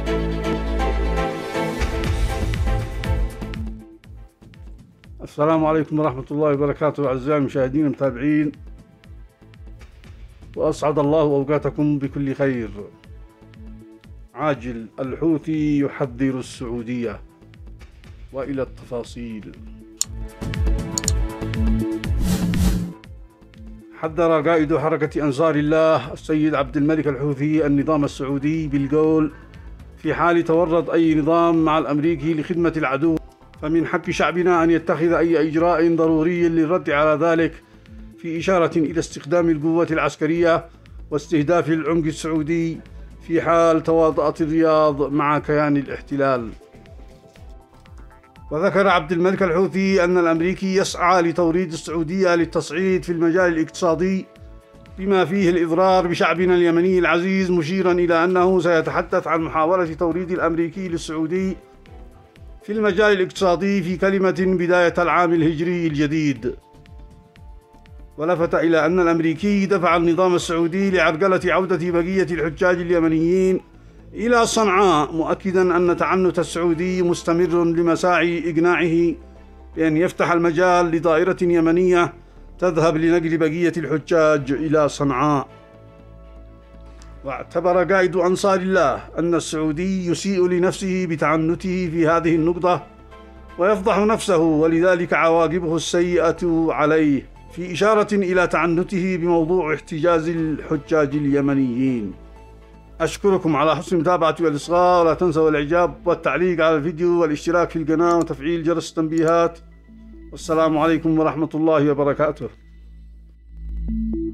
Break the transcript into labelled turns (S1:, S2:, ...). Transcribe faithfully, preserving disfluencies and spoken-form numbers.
S1: السلام عليكم ورحمة الله وبركاته أعزائي المشاهدين المتابعين، وأسعد الله أوقاتكم بكل خير. عاجل: الحوثي يحذر السعودية. وإلى التفاصيل. حذر قائد حركة أنصار الله السيد عبد الملك الحوثي النظام السعودي بالقول: في حال تورط أي نظام مع الأمريكي لخدمة العدو فمن حق شعبنا أن يتخذ أي إجراء ضروري للرد على ذلك، في إشارة إلى استخدام القوة العسكرية واستهداف العمق السعودي في حال تواطأت الرياض مع كيان الاحتلال. وذكر عبد الملك الحوثي أن الأمريكي يسعى لتوريد السعودية للتصعيد في المجال الاقتصادي بما فيه الإضرار بشعبنا اليمني العزيز، مشيرا إلى أنه سيتحدث عن محاولة توريد الأمريكي للسعودي في المجال الاقتصادي في كلمة بداية العام الهجري الجديد. ولفت إلى أن الأمريكي دفع النظام السعودي لعرقلة عودة بقية الحجاج اليمنيين إلى صنعاء، مؤكدا أن تعنت السعودي مستمر لمساعي إقناعه بأن يفتح المجال لدائرة يمنية تذهب لنقل بقية الحجاج إلى صنعاء. واعتبر قائد أنصار الله أن السعودي يسيء لنفسه بتعنته في هذه النقطة ويفضح نفسه، ولذلك عواقبه السيئة عليه، في إشارة إلى تعنته بموضوع احتجاز الحجاج اليمنيين. أشكركم على حسن المتابعة والإصغاء، ولا تنسوا الإعجاب والتعليق على الفيديو والاشتراك في القناة وتفعيل جرس التنبيهات. والسلام عليكم ورحمة الله وبركاته.